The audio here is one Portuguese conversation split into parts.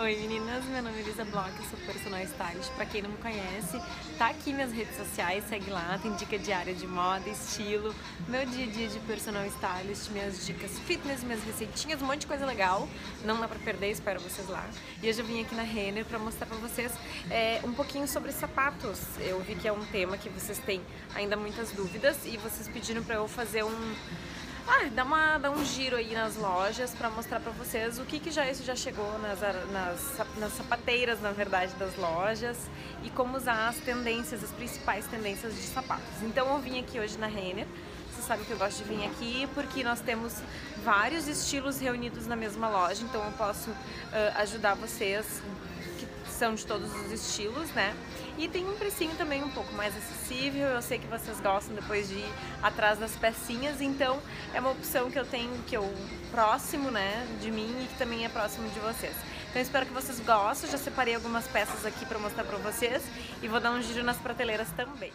Oi meninas, meu nome é Elisa Bloch, eu sou personal stylist. Pra quem não me conhece, tá aqui minhas redes sociais, segue lá, tem dica diária de moda, estilo, meu dia a dia de personal stylist, minhas dicas fitness, minhas receitinhas, um monte de coisa legal, não dá pra perder, espero vocês lá. E hoje eu vim aqui na Renner pra mostrar pra vocês um pouquinho sobre sapatos. Eu vi que é um tema que vocês têm ainda muitas dúvidas e vocês pediram pra eu fazer dá um giro aí nas lojas para mostrar para vocês o que isso já chegou nas sapateiras, na verdade, das lojas e como usar as tendências, as principais tendências de sapatos. Então eu vim aqui hoje na Renner. Vocês sabem que eu gosto de vir aqui porque nós temos vários estilos reunidos na mesma loja, então eu posso ajudar vocês que são de todos os estilos, né? E tem um precinho também um pouco mais acessível. Eu sei que vocês gostam depois de ir atrás das pecinhas, então é uma opção que eu tenho, próximo, né, de mim e que também é próximo de vocês. Então eu espero que vocês gostem. Já separei algumas peças aqui para mostrar para vocês e vou dar um giro nas prateleiras também.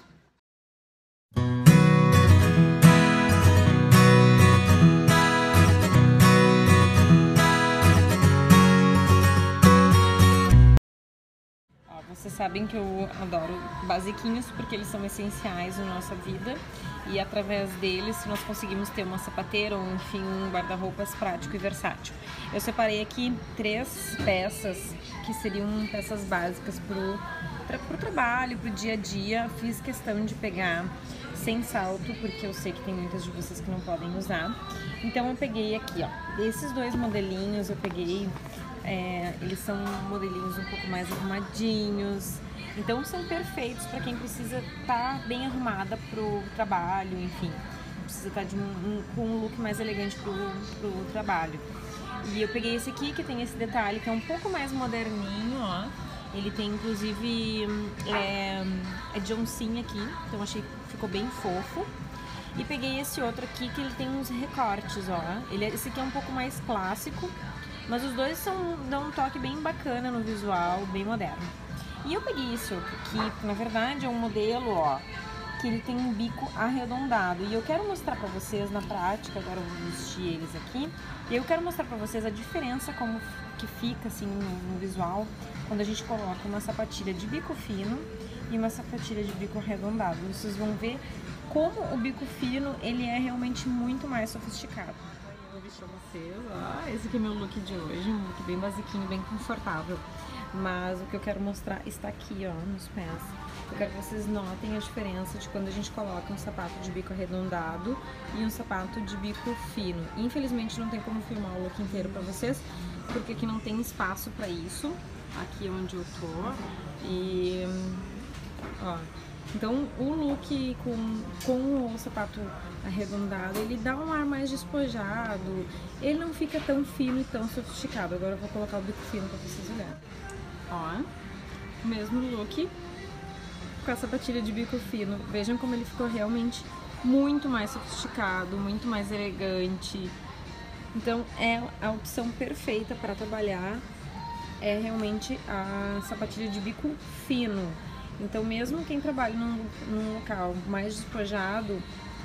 Vocês sabem que eu adoro basiquinhos porque eles são essenciais na nossa vida e através deles nós conseguimos ter uma sapateira ou enfim um guarda-roupas prático e versátil. Eu separei aqui 3 peças que seriam peças básicas pro trabalho, pro dia a dia. Fiz questão de pegar sem salto porque eu sei que tem muitas de vocês que não podem usar. Então eu peguei aqui, ó, esses 2 modelinhos eu peguei. Eles são modelinhos um pouco mais arrumadinhos, então são perfeitos para quem precisa estar bem arrumada pro trabalho, enfim, precisa estar com um look mais elegante pro trabalho. E eu peguei esse aqui que tem esse detalhe que é um pouco mais moderninho, ó. Ele tem inclusive de oncinha aqui, então achei que ficou bem fofo. E peguei esse outro aqui que ele tem uns recortes, ó. Esse aqui é um pouco mais clássico, mas os dois dão um toque bem bacana no visual, bem moderno. E eu peguei esse outro aqui, que na verdade é um modelo, ó, que ele tem um bico arredondado. E eu quero mostrar pra vocês na prática, agora eu vou vestir eles aqui. E eu quero mostrar pra vocês a diferença como que fica assim no visual quando a gente coloca uma sapatilha de bico fino e uma sapatilha de bico arredondado. Vocês vão ver como o bico fino, ele é realmente muito mais sofisticado. Vou vestir pra vocês, ó, esse aqui é meu look de hoje, um look bem basiquinho, bem confortável. Mas o que eu quero mostrar está aqui, ó, nos pés. Eu quero que vocês notem a diferença de quando a gente coloca um sapato de bico arredondado e um sapato de bico fino. Infelizmente não tem como filmar o look inteiro pra vocês, porque aqui não tem espaço pra isso, aqui é onde eu tô. E, ó, então o look com o sapato arredondado, ele dá um ar mais despojado, ele não fica tão fino e tão sofisticado. Agora eu vou colocar o bico fino pra vocês olharem. Ó, o mesmo look com a sapatilha de bico fino. Vejam como ele ficou realmente muito mais sofisticado, muito mais elegante. Então é a opção perfeita para trabalhar, é realmente a sapatilha de bico fino. Então mesmo quem trabalha num local mais despojado,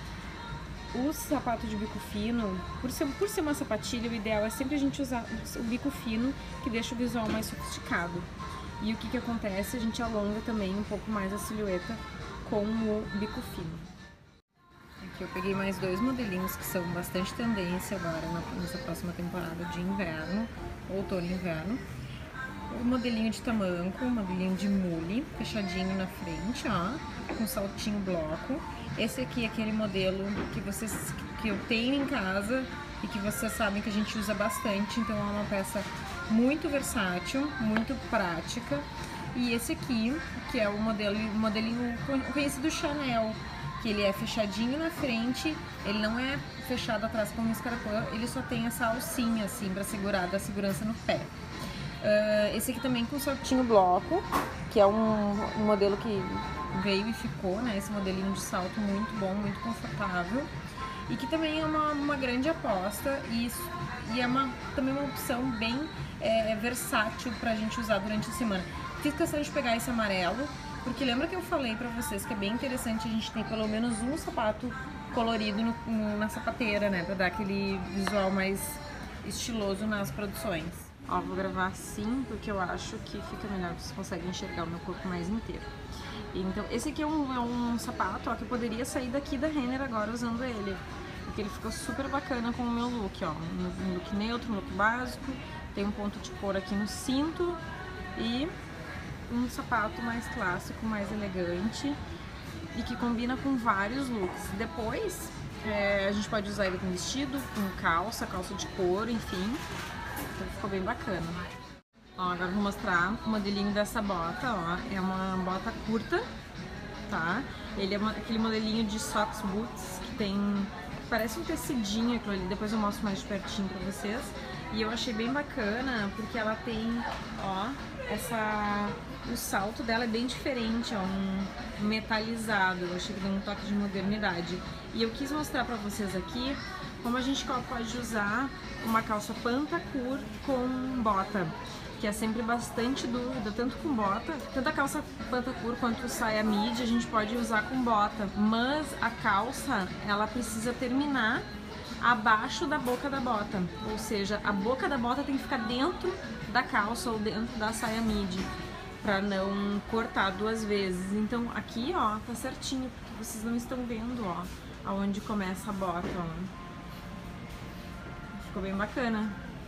o sapato de bico fino, por ser uma sapatilha, o ideal é sempre a gente usar o bico fino, que deixa o visual mais sofisticado. E o que acontece? A gente alonga também um pouco mais a silhueta com o bico fino. Aqui eu peguei mais 2 modelinhos que são bastante tendência agora nessa próxima temporada de inverno, outono e inverno. O modelinho de tamanco, o modelinho de mule, fechadinho na frente, ó, com saltinho bloco. Esse aqui é aquele modelo que eu tenho em casa e que vocês sabem que a gente usa bastante, então é uma peça muito versátil, muito prática. E esse aqui, que é o modelinho conhecido Chanel, que ele é fechadinho na frente, ele não é fechado atrás como um escarpão, ele só tem essa alcinha assim para segurar, dar segurança no pé. Esse aqui também com saltinho bloco, que é um modelo que veio e ficou, né? Esse modelinho de salto muito bom, muito confortável. E que também é uma grande aposta e é também uma opção bem versátil pra gente usar durante a semana. Fiz questão de pegar esse amarelo, porque lembra que eu falei pra vocês que é bem interessante a gente ter pelo menos um sapato colorido na sapateira, né? Pra dar aquele visual mais estiloso nas produções. Ó, vou gravar assim porque eu acho que fica melhor, vocês conseguem enxergar o meu corpo mais inteiro. Então, esse aqui é um sapato, ó, que eu poderia sair daqui da Renner agora usando ele. Porque ele ficou super bacana com o meu look, ó. Um look neutro, um look básico. Tem um ponto de cor aqui no cinto. E um sapato mais clássico, mais elegante. E que combina com vários looks. Depois, a gente pode usar ele com vestido, com calça de couro, enfim. Então ficou bem bacana. Ó, agora eu vou mostrar o modelinho dessa bota, ó. É uma bota curta, tá? Ele é aquele modelinho de socks boots que tem... Parece um tecidinho aquilo ali, depois eu mostro mais de pertinho pra vocês. E eu achei bem bacana porque ela tem, ó, o salto dela é bem diferente, ó, um metalizado. Eu achei que deu um toque de modernidade. E eu quis mostrar pra vocês aqui como a gente pode usar uma calça pantacur com bota, que é sempre bastante dúvida, tanto com bota, tanto a calça pantacur quanto saia midi a gente pode usar com bota, mas a calça, ela precisa terminar abaixo da boca da bota, ou seja, a boca da bota tem que ficar dentro da calça ou dentro da saia midi, para não cortar duas vezes. Então aqui, ó, tá certinho, porque vocês não estão vendo, ó, aonde começa a bota, ó. Ficou bem bacana.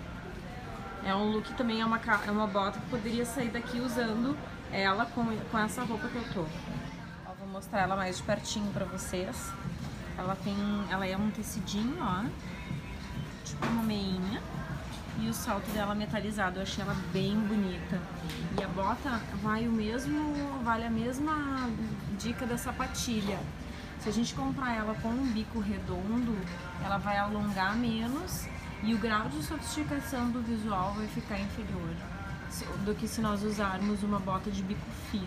É um look também, é uma bota que poderia sair daqui usando ela com essa roupa que eu tô. Ó, vou mostrar ela mais de pertinho pra vocês. Ela é um tecidinho, ó, tipo uma meinha. E o salto dela metalizado, eu achei ela bem bonita. E a bota vale a mesma dica da sapatilha. Se a gente comprar ela com um bico redondo, ela vai alongar menos e o grau de sofisticação do visual vai ficar inferior do que se nós usarmos uma bota de bico fino.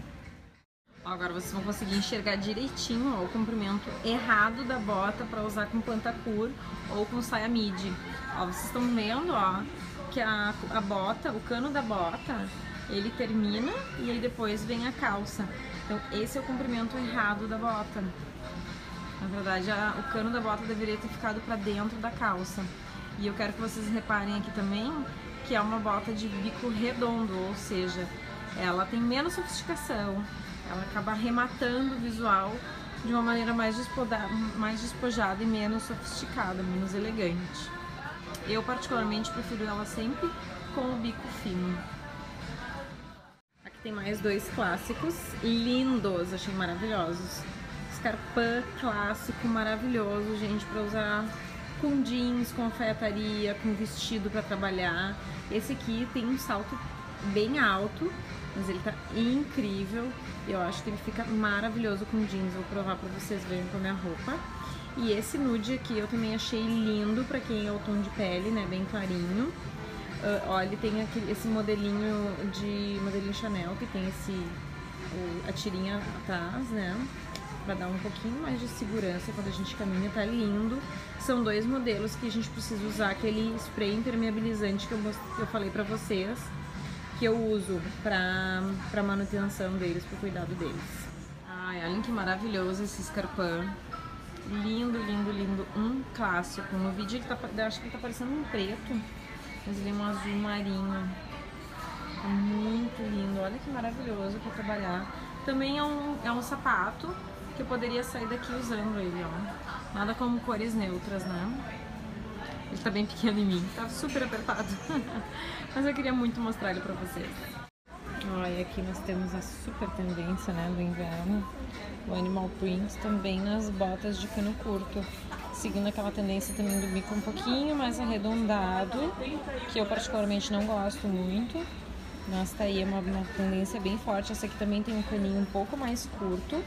Agora vocês vão conseguir enxergar direitinho, ó, o comprimento errado da bota para usar com pantacur ou com saia midi. Ó, vocês estão vendo, ó, que a bota, o cano da bota, ele termina e aí depois vem a calça. Então esse é o comprimento errado da bota. Na verdade, o cano da bota deveria ter ficado para dentro da calça. E eu quero que vocês reparem aqui também que é uma bota de bico redondo, ou seja, ela tem menos sofisticação, ela acaba arrematando o visual de uma maneira mais despojada e menos sofisticada, menos elegante. Eu particularmente prefiro ela sempre com o bico fino. Aqui tem mais dois clássicos lindos, achei maravilhosos. Scarpin clássico maravilhoso, gente, para usar com jeans, com alfaiataria, com vestido para trabalhar. Esse aqui tem um salto bem alto, mas ele tá incrível. Eu acho que ele fica maravilhoso com jeans. Vou provar para vocês verem com a minha roupa. E esse nude aqui eu também achei lindo para quem é o tom de pele, né, bem clarinho. Olha, ele tem esse modelinho Chanel, que tem a tirinha atrás, né, para dar um pouquinho mais de segurança quando a gente caminha, tá lindo. São dois modelos que a gente precisa usar aquele spray impermeabilizante que eu falei pra vocês, que eu uso pra manutenção deles, pro cuidado deles. Ai, olhem que maravilhoso esse Scarpin. Lindo, lindo, lindo. Um clássico. No vídeo eu acho que ele tá parecendo um preto, mas ele é um azul marinho. É muito lindo. Olha que maravilhoso pra trabalhar. Também é um sapato que eu poderia sair daqui usando ele, ó. Nada como cores neutras, né? Ele tá bem pequeno em mim, tá super apertado. Mas eu queria muito mostrar ele pra vocês. Olha, aqui nós temos a super tendência, né, do inverno, o animal print, também nas botas de cano curto. Seguindo aquela tendência também do bico um pouquinho mais arredondado, que eu particularmente não gosto muito. Mas tá aí, é uma tendência bem forte. Essa aqui também tem um caninho um pouco mais curto.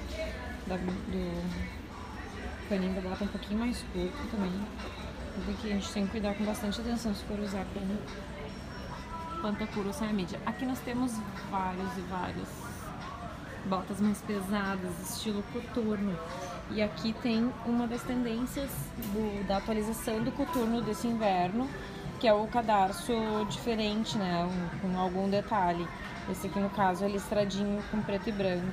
Do caninho da bota um pouquinho mais curto também. Porque a gente tem que cuidar com bastante atenção se for usar com pantacur ou saia midi. Aqui nós temos várias botas mais pesadas, estilo coturno. E aqui tem uma das tendências da atualização do coturno desse inverno, que é o cadarço diferente, né, com algum detalhe. Esse aqui no caso é listradinho com preto e branco.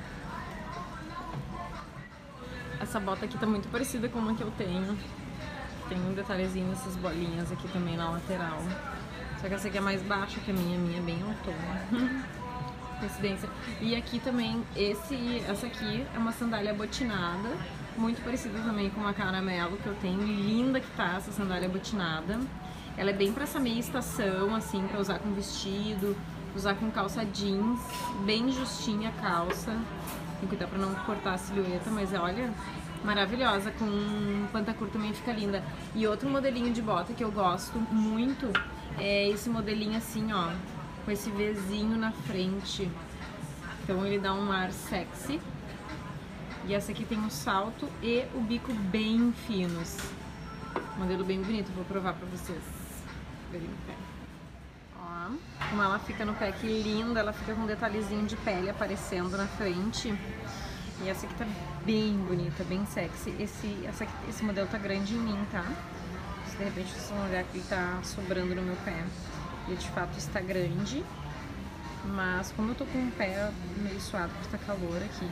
Essa bota aqui tá muito parecida com uma que eu tenho. Tem um detalhezinho, essas bolinhas aqui também na lateral. Só que essa aqui é mais baixa que a minha é bem autona. Coincidência. E aqui também, essa aqui é uma sandália botinada, muito parecida também com uma caramelo que eu tenho. Linda que tá essa sandália botinada. Ela é bem pra essa meia estação, assim, pra usar com vestido, usar com calça jeans, bem justinha a calça. Tem que cuidar pra não cortar a silhueta, mas olha, maravilhosa. Com pantacur também fica linda. E outro modelinho de bota que eu gosto muito é esse modelinho assim, ó, com esse Vzinho na frente. Então ele dá um ar sexy. E essa aqui tem o salto e o bico bem finos. Modelo bem bonito, vou provar pra vocês verem o pé. Ó, como ela fica no pé, que linda, ela fica com um detalhezinho de pele aparecendo na frente. E essa aqui tá bem bonita, bem sexy. Esse modelo tá grande em mim, tá? Se de repente vocês vão olhar que ele tá sobrando no meu pé, ele de fato está grande. Mas como eu tô com o pé meio suado porque tá calor aqui,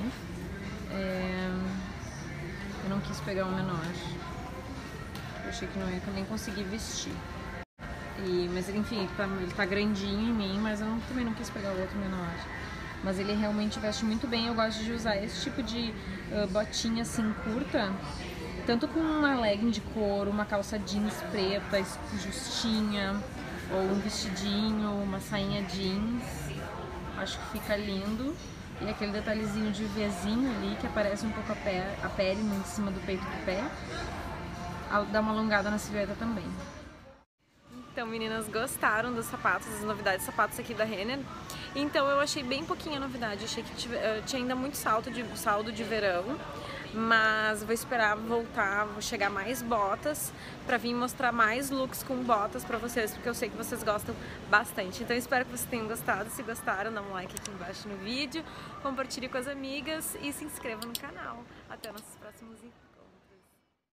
eu não quis pegar o menor. Eu achei que não ia nem conseguir vestir. Mas enfim, ele tá grandinho em mim, mas eu também não quis pegar o outro menor. Mas ele realmente veste muito bem. Eu gosto de usar esse tipo de botinha assim curta, tanto com uma legging de couro, uma calça jeans preta, justinha, ou um vestidinho, uma sainha jeans. Acho que fica lindo. E aquele detalhezinho de Vzinho ali, que aparece um pouco a pele em cima do peito do pé. Dá uma alongada na silhueta também. Então, meninas, gostaram dos sapatos, das novidades dos sapatos aqui da Renner? Então eu achei bem pouquinha novidade, achei que tinha ainda muito saldo de verão, mas vou esperar voltar, vou chegar mais botas pra vir mostrar mais looks com botas pra vocês, porque eu sei que vocês gostam bastante. Então espero que vocês tenham gostado. Se gostaram, dá um like aqui embaixo no vídeo, compartilhe com as amigas e se inscreva no canal. Até nossos próximos vídeos.